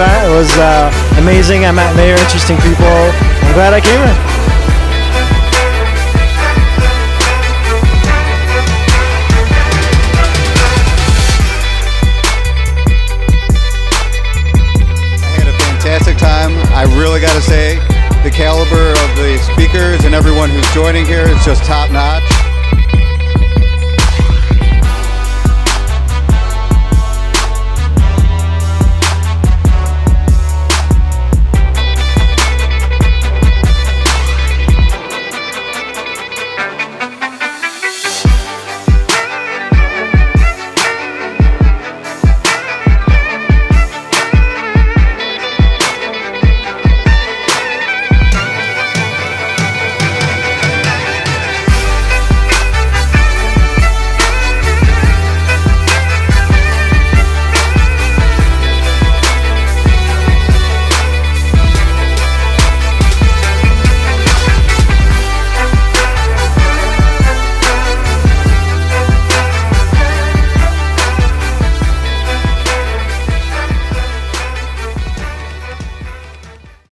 event. It was amazing. I met very interesting people. I'm glad I came here. I had a fantastic time. I really got to say, the caliber of the speakers and everyone who's joining here is just top notch.